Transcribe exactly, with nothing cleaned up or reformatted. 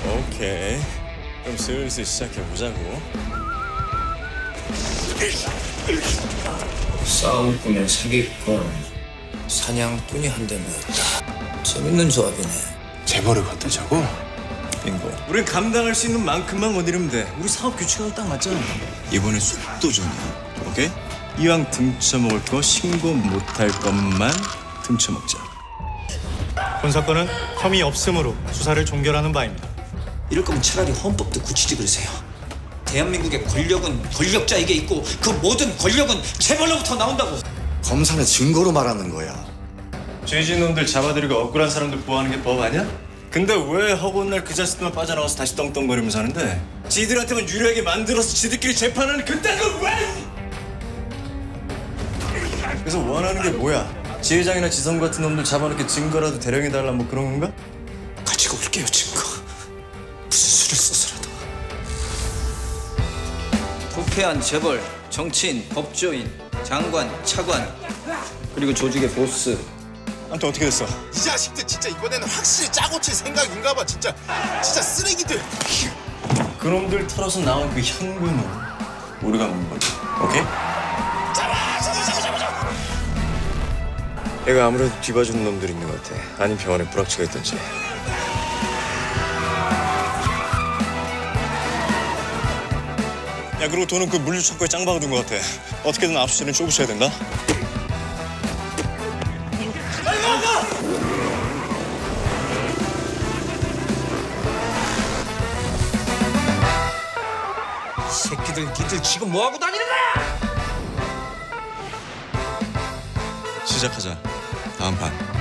오케이. 그럼 슬슬 시작해보자고. 싸움꾼의 사기꾼, 사냥꾼이 한 대 모였다. 재밌는 조합이네. 재벌을 걷어자고? 빙고. 우린 감당할 수 있는 만큼만 건드리면 돼. 우리 사업 규칙하고 딱 맞잖아. 이번엔 속도전이야. 오케이? 이왕 등쳐먹을 거 신고 못할 것만 등쳐먹자. 본 사건은 혐의 없음으로 수사를 종결하는 바입니다. 이럴 거면 차라리 헌법도 굳히지 그러세요. 대한민국의 권력은 권력자에게 있고 그 모든 권력은 재벌로부터 나온다고. 검사는 증거로 말하는 거야. 죄진 놈들 잡아들이고 억울한 사람들 보호하는 게 법 아니야? 근데 왜 허구한 날 그 자식들만 빠져나와서 다시 떵떵거리면서 하는데? 지들한테만 유리하게 만들어서 지들끼리 재판하는 그딴 걸 왜? 그래서 원하는 게 뭐야? 지회장이나 지성 같은 놈들 잡아놓게 증거라도 대령해달라 뭐 그런 건가? 가지고 올게요 증거. 무슨 수를 써서라도. 부패한 재벌, 정치인, 법조인, 장관, 차관 그리고 조직의 보스. 아무튼 어떻게 됐어? 이 자식들 진짜 이번에는 확실히 짜고 칠 생각인가 봐. 진짜 진짜 쓰레기들. 그놈들 털어서 나온 그 현금은 우리가 먹는 거지. 오케이? 잡아! 잡아! 잡아! 잡아! 잡아! 얘가 아무래도 뒤봐주는 놈들이 있는 것 같아. 아니면 병원에 불확치가 있던지. 야, 그리고 돈은 그 물류 창고에 짱 박아둔 것 같아. 어떻게든 압수수색은 좁으셔야 된다. 빨리 나가! 이 새끼들 니들 지금 뭐하고 다니는 거야? 시작하자. 다음 판.